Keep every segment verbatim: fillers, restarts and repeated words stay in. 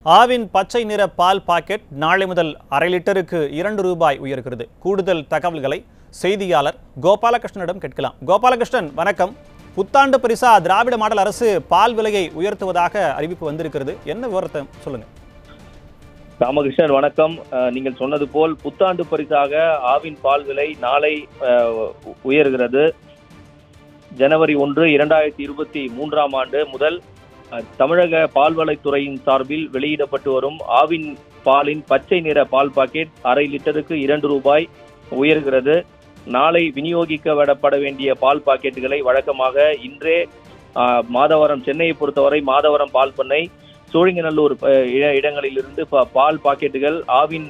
ஆவின் பச்சை நிற பால் பாக்கெட் நாளை முதல் அரை லிட்டருக்கு இரண்டு ரூபாய் உயர்கிறது. கூடுதல் தகவல்களை செய்தியாளர் கோபாலகிருஷ்ணனிடம் கேட்கலாம். கோபாலகிருஷ்ணன், வணக்கம். புத்தாண்டு பரிசா திராவிட மாடல் அரசு பால் விலையை உயர்த்துவதாக அறிவிப்பு வந்திருக்கிறது. என்ன விவரத்தை சொல்லுங்க. ராமகிருஷ்ணன், வணக்கம். நீங்கள் சொன்னது போல் புத்தாண்டு பரிசாக ஆவின் பால் விலை நாளை உயர்கிறது. ஜனவரி ஒன்று இரண்டாயிரத்தி இருபத்தி மூன்றாம் ஆண்டு முதல் தமிழக பால்வளைத்துறையின் சார்பில் வெளியிடப்பட்டு வரும் ஆவின் பாலின் பச்சை நிற பால் பாக்கெட் அரை லிட்டருக்கு இரண்டு ரூபாய் உயர்கிறது. நாளை விநியோகிக்கப்பட வேண்டிய பால் பாக்கெட்டுகளை வழக்கமாக இன்றே மாதவரம், சென்னையை பொறுத்தவரை மாதவரம் பால் பண்ணை, சோழிங்கநல்லூர் இடங்களிலிருந்து பால் பாக்கெட்டுகள் ஆவின்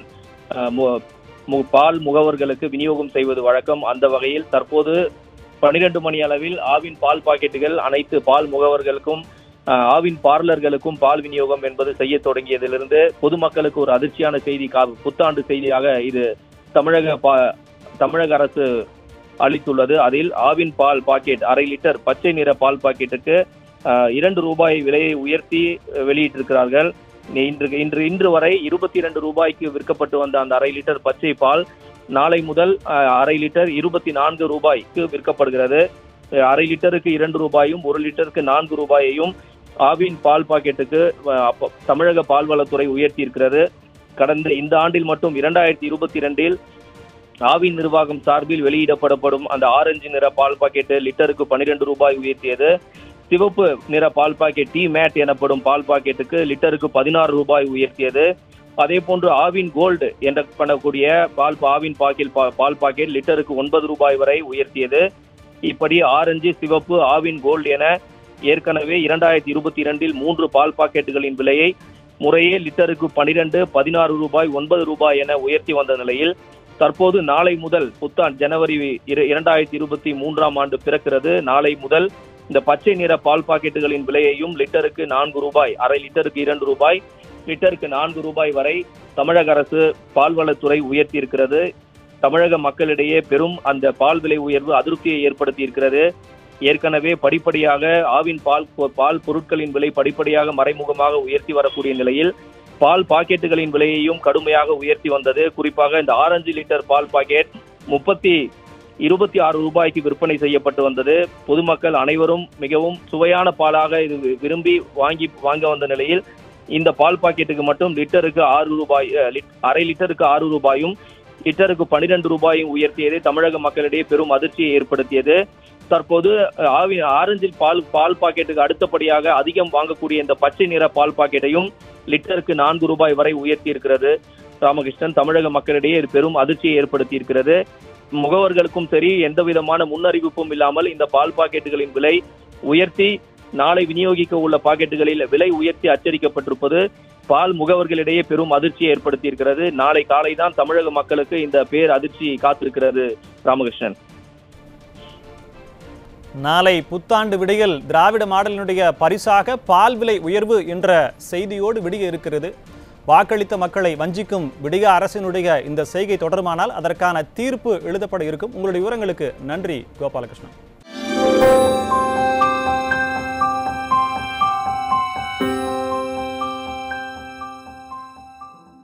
பால் முகவர்களுக்கு விநியோகம் செய்வது வழக்கம். அந்த வகையில் தற்போது பனிரெண்டு மணி அளவில் ஆவின் பால் பாக்கெட்டுகள் அனைத்து பால் முகவர்களுக்கும் ஆவின் பார்லர்களுக்கும் பால் விநியோகம் என்பது செய்ய தொடங்கியதிலிருந்து பொதுமக்களுக்கு ஒரு அதிர்ச்சியான செய்தி, புத்தாண்டு செய்தியாக இது தமிழக தமிழக அரசு அளித்துள்ளது. அதில் ஆவின் பால் பாக்கெட் அரை லிட்டர் பச்சை நிற பால் பாக்கெட்டுக்கு இரண்டு ரூபாய் விலையை உயர்த்தி வெளியிட்டிருக்கிறார்கள். இன்று இன்று இன்று வரை இருபத்தி இரண்டு ரூபாய்க்கு விற்கப்பட்டு வந்த அந்த அரை லிட்டர் பச்சை பால் நாளை முதல் அரை லிட்டர் இருபத்தி நான்கு ரூபாய்க்கு விற்கப்படுகிறது. அரை லிட்டருக்கு இரண்டு ரூபாயும் ஒரு லிட்டருக்கு நான்கு ரூபாயையும் ஆவின் பால் பாக்கெட்டுக்கு தமிழக பால்வளத்துறை உயர்த்தி இருக்கிறது. கடந்த இந்த ஆண்டில் மட்டும் இரண்டாயிரத்தி இருபத்தி இரண்டில் ஆவின் நிர்வாகம் சார்பில் வெளியிடப்படப்படும் அந்த ஆரஞ்சு நிற பால் பாக்கெட்டு லிட்டருக்கு பனிரெண்டு ரூபாய் உயர்த்தியது. சிவப்பு நிற பால் பாக்கெட் டி மேட் எனப்படும் பால் பாக்கெட்டுக்கு லிட்டருக்கு பதினாறு ரூபாய் உயர்த்தியது. அதே போன்று ஆவின் கோல்டு என்ற பண்ணக்கூடிய பால் ஆவின் பாக்கெட் பால் பாக்கெட் லிட்டருக்கு ஒன்பது ரூபாய் வரை உயர்த்தியது. இப்படி ஆரஞ்சு, சிவப்பு, ஆவின் கோல்டு என ஏற்கனவே இரண்டாயிரத்தி இருபத்தி இரண்டில் மூன்று பால் பாக்கெட்டுகளின் விலையை முறையே லிட்டருக்கு பனிரெண்டு, பதினாறு ரூபாய், ஒன்பது ரூபாய் என உயர்த்தி வந்த நிலையில் தற்போது நாளை முதல் புத்தாண்டு ஜனவரி இரண்டாயிரத்தி இருபத்தி மூன்றாம் ஆண்டு பிறக்கிறது. நாளை முதல் இந்த பச்சை நிற பால் பாக்கெட்டுகளின் விலையையும் லிட்டருக்கு நான்கு ரூபாய், அரை லிட்டருக்கு இரண்டு ரூபாய், லிட்டருக்கு நான்கு ரூபாய் வரை தமிழக அரசு பால்வளத்துறை உயர்த்தி இருக்கிறது. தமிழக மக்களிடையே பெரும் அந்த பால் விலை உயர்வு அதிருப்தியை ஏற்படுத்தி இருக்கிறது. ஏற்கனவே படிப்படியாக ஆவின் பால் பால் பொருட்களின் விலை படிப்படியாக மறைமுகமாக உயர்த்தி வரக்கூடிய நிலையில் பால் பாக்கெட்டுகளின் விலையையும் கடுமையாக உயர்த்தி வந்தது. குறிப்பாக இந்த ஆரஞ்சு லிட்டர் பால் பாக்கெட் முப்பத்தி இருபத்தி ஆறு ரூபாய்க்கு விற்பனை செய்யப்பட்டு வந்தது. பொதுமக்கள் அனைவரும் மிகவும் சுவையான பாலாக இது விரும்பி வாங்கி வாங்க வந்த நிலையில் இந்த பால் பாக்கெட்டுக்கு மட்டும் லிட்டருக்கு ஆறு ரூபாய், அரை லிட்டருக்கு ஆறு ரூபாயும் லிட்டருக்கு பனிரெண்டு ரூபாயும் உயர்த்தியது தமிழக மக்களிடையே பெரும் அதிர்ச்சியை ஏற்படுத்தியது. தற்போது ஆவி ஆரஞ்சில் பால் பால் பாக்கெட்டுக்கு அடுத்தபடியாக அதிகம் வாங்கக்கூடிய இந்த பச்சை நிற பால் பாக்கெட்டையும் லிட்டருக்கு நான்கு ரூபாய் வரை உயர்த்தி இருக்கிறது. ராமகிருஷ்ணன், தமிழக மக்களிடையே பெரும் அதிர்ச்சியை ஏற்படுத்தி இருக்கிறது. முகவர்களுக்கும் சரி, எந்த விதமான முன்னறிவிப்பும் இல்லாமல் இந்த பால் பாக்கெட்டுகளின் விலை உயர்த்தி நாளை விநியோகிக்க உள்ள பாக்கெட்டுகளில் விலை உயர்த்தி அச்சரிக்கப்பட்டிருப்பது பால் முகவர்களிடையே பெரும் அதிர்ச்சியை ஏற்படுத்தி இருக்கிறது. நாளை காலை தான் தமிழக மக்களுக்கு இந்த பேர் அதிர்ச்சி காத்திருக்கிறது. ராமகிருஷ்ணன், நாளை புத்தாண்டு விடையில் திராவிட மாடலினுடைய பரிசாக பால் விலை உயர்வு என்ற செய்தியோடு விடிய இருக்கிறது. வாக்களித்த மக்களை வஞ்சிக்கும் விடிய அரசினுடைய இந்த செய்கை தொடருமானால் அதற்கான தீர்ப்பு எழுதப்பட இருக்கும். உங்களுடைய விவரங்களுக்கு நன்றி கோபாலகிருஷ்ணன்.